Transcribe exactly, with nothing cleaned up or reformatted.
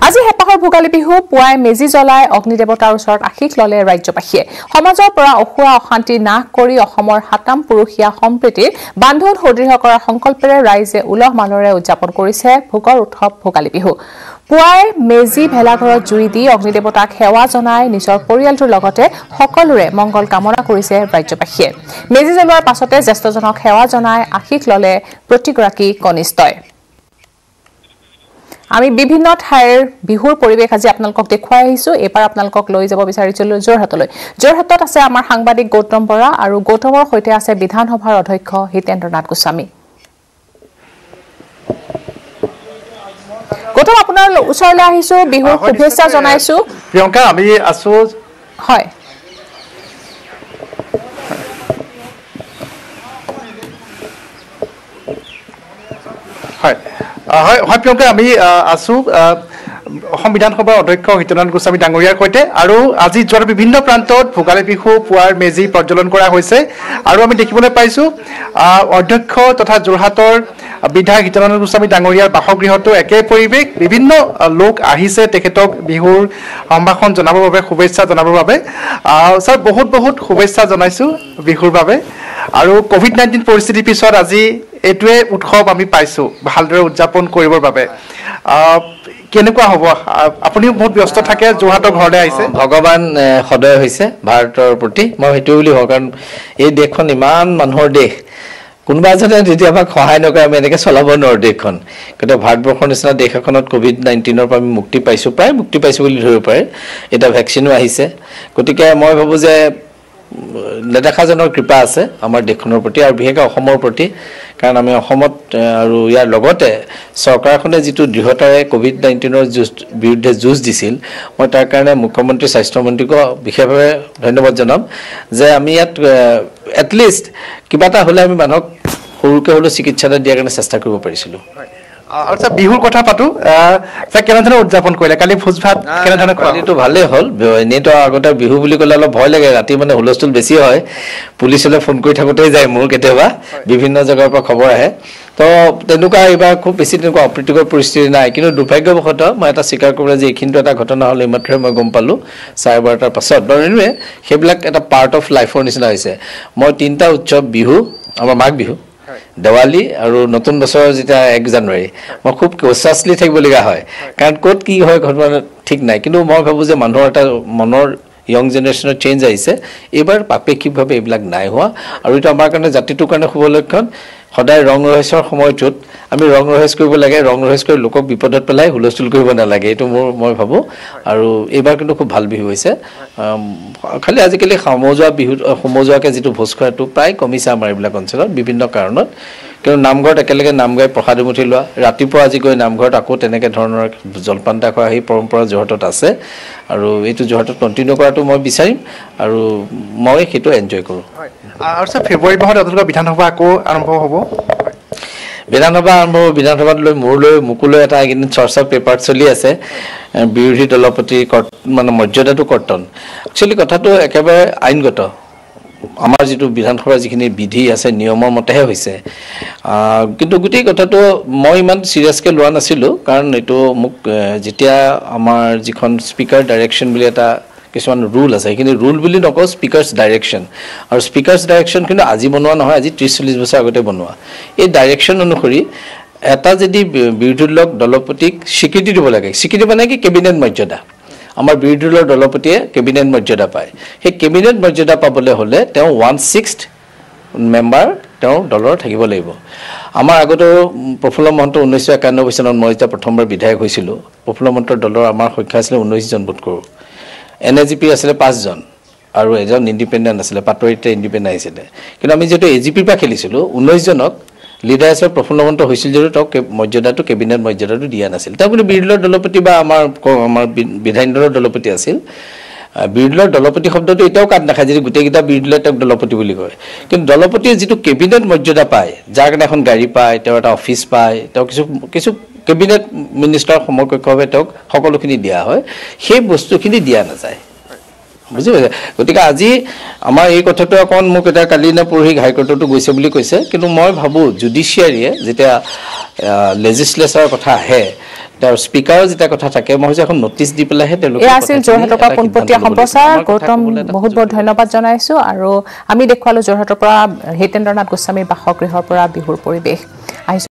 আজি হেপাহৰ ভোগালী বিহু পুৱাই মেজি জ্বলাই অগ্নি দেৱতাৰ ওচৰত আশীষ ললে ৰাজ্যবাসীয়ে সমাজৰ পৰা অহুৱা অশান্তি নাশ কৰি অসমৰ হাতাম পুৰুষীয়া সম্প্ৰীতিৰ বান্ধোন সুদৃঢ় কৰাৰ সংকল্পৰে ৰাইজে উলহ মালহেৰে উদযাপন কৰিছে ভোগৰ উৎসৱ ভোগালী বিহু পুৱাই মেজি ভেলাঘৰত জুই দি অগ্নি দেৱতাক সেৱা জনাই নিজৰ পৰিয়ালটোৰ লগতে সকলোৰে মংগল কামনা কৰিছে ৰাজ্যবাসীয়ে মেজি জ্বলোৱাৰ পাছতে জ্যেষ্ঠজনক সেৱা জনাই আশীষ ললে প্ৰতিগৰাকী কনিষ্ঠই আমি বিভিন্ন ঠাইৰ বিহুৰ পৰিবেশ আজি আপোনালোকক দেখুৱাই আহিছো এবাৰ আপোনালোকক লৈ যাব বিচাৰিছিলো জোৰহাটলৈ জোৰহাটত আছে আমাৰ সাংবাদিক গৌতম বৰা আৰু গৌতমৰ সৈতে আছে বিধানসভাৰ অধ্যক্ষ হিতেন্দ্ৰ নাথ গোস্বামী গৌতম আপোনাৰ ওচৰলৈ আহিছো বিহুৰ শুভেচ্ছা জনাইছো প্ৰিয়ংকা আমি আছো হয় হয় হয় হয় প্ৰিয়ংকা আমি আছো অসম বিধানসভাৰ অধ্যক্ষ হিতেন্দ্ৰ গোস্বামী ডাঙৰীয়াৰ সৈতে আৰু আজি যোৱাৰ বিভিন্ন প্ৰান্তত ভোগালী বিহু পুৱাৰ মেজি প্ৰজ্বলন কৰা হৈছে আৰু আমি দেখিবলৈ পাইছো অধ্যক্ষ তথা যোৰহাটৰ বিধায়ক হিতেন্দ্ৰ গোস্বামী ডাঙৰীয়াৰ বাসগৃহতো একে পৰিৱেশ বিভিন্ন লোক আহিছে তেখেতক বিহুৰ সম্ভাষণ জনাবৰ বাবে শুভেচ্ছা জনাবৰ বাবে স্যাৰ বহুত বহুত শুভেচ্ছা জনাইছো বিহুৰ বাবে আৰু কোভিড নাইনটিন পৰিস্থিতিৰ পিছত আজি এটোৱে উৎসৱ আমি পাইছো ভালদৰে উদযাপন কৰিবৰ বাবে কেনেকুৱা হ'ব আপুনি বহুত ব্যস্ত থাকে যোৰহাটৰ ঘৰলৈ আহিছে ভগৱান সদয় হৈছে ভাৰতৰ প্ৰতি মই হেতু বুলি ভাবো কাৰণ এই দেশখন ইমান মানুহৰ দেশ কোনোবা এজনে যদি আমাক সহায় নকৰে আমি এনেকৈ চলাব নোৱাৰো দেশখন কিন্তু ভাৰতবৰ্ষৰ নিচিনা দেশ এখনত কোভিড নাইনটিনৰ পৰা আমি মুক্তি পাইছো প্ৰায় মুক্তি পাইছো বুলি ধৰিব পাৰে এটা ভেকচিনো আহিছে গতিকে মই ভাবো যে নেদেখাজনৰ কৃপা আছে আমাৰ দেশখনৰ প্ৰতি আৰু বিশেষকৈ অসমৰ প্ৰতি কাৰণ আমি অসমত আৰু ইয়াৰ লগতে চৰকাৰখনে যিটো দৃঢ়তাৰে কোভিড নাইনটিনৰ বিৰুদ্ধে যুঁজ দিছিল মই তাৰ কাৰণে মুখ্যমন্ত্ৰী স্বাস্থ্যমন্ত্ৰীকো বিশেষভাৱে ধন্যবাদ জনাম যে আমি ইয়াত এটলিষ্ট কিবা এটা হ'লে আমি মানুহক সৰুকৈ হ'লেও চিকিৎসা এটা দিয়াৰ কাৰণে চেষ্টা কৰিব পাৰিছিলোঁ আৰু স্যাৰ বিহুৰ কথা পাতো স্যাৰ কেনেধৰণে উদযাপন কৰিলে কালি ভোজ ভাত কেনেধৰণে কালিতো ভালেই হ'ল এনেইতো আগতে বিহু বুলি ক'লে অলপ ভয় লাগে ৰাতি মানে হুলস্থুল বেছি হয় পুলিচলৈ ফোন কৰি থাকোঁতেই যায় মোৰ কেতিয়াবা বিভিন্ন জেগাৰ পৰা খবৰ আহে তো তেনেকুৱা এইবাৰ খুব বেছি তেনেকুৱা অপ্ৰীতিকৰ পৰিস্থিতি নাই কিন্তু দুৰ্ভাগ্যবশতঃ মই এটা স্বীকাৰ কৰোঁ যে এইখিনিতো এটা ঘটনা হ'ল এইমাত্ৰহে মই গম পালোঁ চাৰে বাৰটাৰ পাছত বাৰু এনুৱে সেইবিলাক এটা পাৰ্ট অফ লাইফৰ নিচিনা হৈছে মই তিনিটা উৎসৱ বিহু আমাৰ মাঘ বিহু দেৱালী আৰু নতুন বছৰৰ যেতিয়া এক জানুৱাৰী মই খুব কচাছলি থাকিবলগীয়া হয় কাৰণ ক'ত কি হয় ঘটনা ঠিক নাই কিন্তু মই ভাবোঁ যে মানুহৰ এটা মনৰ ইয়ং জেনেৰেশ্যনৰ চেঞ্জ আহিছে এইবাৰ আপেক্ষিকভাৱে এইবিলাক নাই হোৱা আৰু এইটো আমাৰ কাৰণে জাতিটোৰ কাৰণে শুভ লক্ষণ সদায় ৰং ৰহস্যৰ সময়টোত আমি ৰং ৰহস্য কৰিব লাগে ৰং ৰহস্য কৰি লোকক বিপদত পেলাই হুলস্থুল কৰিব নালাগে এইটো মোৰ মই ভাবোঁ আৰু এইবাৰ কিন্তু খুব ভাল বিহু হৈছে খালি আজিকালি সমজুৱা বিহু সমজুৱাকৈ যিটো ভোজ খোৱাটো প্ৰায় কমিছে আমাৰ এইবিলাক অঞ্চলত বিভিন্ন কাৰণত কিন্তু নামঘৰত একেলগে নাম গাই প্ৰসাদ এমুঠি লোৱা ৰাতিপুৱা আজি গৈ নামঘৰত আকৌ তেনেকৈ ধৰণৰ জলপান এটা খোৱা সেই পৰম্পৰা যোৰহাটত আছে আৰু এইটো যোৰহাটত কণ্টিনিউ কৰাটো মই বিচাৰিম আৰু মই সেইটো এনজয় কৰোঁ আৰু স্যাৰ ফেব্ৰুৱাৰী মাহত আপোনালোকৰ বিধানসভা আকৌ আৰম্ভ হ'ব বিধানসভা আৰম্ভ হ'ব বিধানসভাত লৈ মোৰলৈ মোকলৈ এটা এইকেইদিন চৰ্চা পেপাৰ চলি আছে বিৰোধী দলপতি মানে মৰ্যাদাটো কৰ্তন একচুৱেলি কথাটো একেবাৰে আইনগত আমাৰ যিটো বিধানসভাৰ যিখিনি বিধি আছে নিয়মৰ মতেহে হৈছে কিন্তু গোটেই কথাটো মই ইমান চিৰিয়াছকৈ লোৱা নাছিলোঁ কাৰণ এইটো মোক যেতিয়া আমাৰ যিখন স্পীকাৰ ডাইৰেকশ্যন বুলি এটা কিছুমান ৰুল আছে সেইখিনি ৰুল বুলি নকওঁ স্পীকাৰ্ছ ডাইৰেকশ্যন আৰু স্পীকাৰ্ছ ডাইৰেকশ্যন কিন্তু আজি বনোৱা নহয় আজি ত্ৰিছ চল্লিছ বছৰ আগতে বনোৱা এই ডাইৰেকশ্যন অনুসৰি এটা যদি বিৰোধী দলক দলপতিক স্বীকৃতি দিব লাগে স্বীকৃতি মানে কি কেবিনেট মৰ্যাদা আমাৰ বিৰোধী দলৰ দলপতিয়ে কেবিনেট মৰ্যাদা পায় সেই কেবিনেট মৰ্যাদা পাবলৈ হ'লে তেওঁ ওৱান ছিক্সথ মেম্বাৰ তেওঁৰ দলৰ থাকিব লাগিব আমাৰ আগতো প্ৰফুল্ল মহন্ত ঊনৈছশ একানব্বৈ চনত মই যেতিয়া প্ৰথমবাৰ বিধায়ক হৈছিলোঁ প্ৰফুল্ল মহন্তৰ দলৰ আমাৰ সংখ্যা আছিলে ঊনৈছজন বোধ কৰোঁ এন এ জি পি আছিলে পাঁচজন আৰু এজন ইণ্ডিপেণ্ডেণ্ট আছিলে পাটৰিতে ইণ্ডিপেণ্ডেণ্ট আহিছিলে কিন্তু আমি যিহেতু এ জি পিৰ পৰা খেলিছিলোঁ ঊনৈছজনক লিডাৰ হিচাপে প্ৰফুল্ল মহন্ত হৈছিল যদিও তেওঁক মৰ্যাদাটো কেবিনেট মৰ্যাদাটো দিয়া নাছিল তেওঁ কিন্তু বিৰোধী দলৰ দলপতি বা আমাৰ আমাৰ বিধায়িনী দলৰ দলপতি আছিল বিৰোধী দলৰ দলপতি শব্দটো এতিয়াও কাট নাখায় যদি গোটেইকেইটা বিৰোধী দলে তেওঁক দলপতি বুলি কয় কিন্তু দলপতিয়ে যিটো কেবিনেট মৰ্যাদা পায় যাৰ কাৰণে এখন গাড়ী পায় তেওঁ এটা অফিচ পায় তেওঁ কিছু কিছু কেবিনেট মিনিষ্টাৰ সমকক্ষভাৱে তেওঁক সকলোখিনি দিয়া হয় সেই বস্তুখিনি দিয়া নাযায় বুজি পাইছে গতিকে আজি আমাৰ এই কথাটো অকণ মোক এটা কালি নে পৰহি হাইকোৰ্টতো গৈছে বুলি কৈছে কিন্তু মই ভাবোঁ জুডিচিয়াৰীয়ে যেতিয়া লেজিছলেচাৰৰ কথা আহে তাৰ স্পিকাৰৰ যেটা কথা থাকে মই হৈছে এখন নটিচ দি পেলাইহে তেওঁলোকে এই আছিল যোৰহাটৰ পৰা পোনপটীয়া সম্প্ৰচাৰ গৌতম বহুত বহুত ধন্যবাদ জনাইছো আৰু আমি দেখুৱালো যোৰহাটৰ পৰা হিতেন্দ্ৰ নাথ গোস্বামীৰ বাসগৃহৰ পৰা বিহুৰ পৰিৱেশ।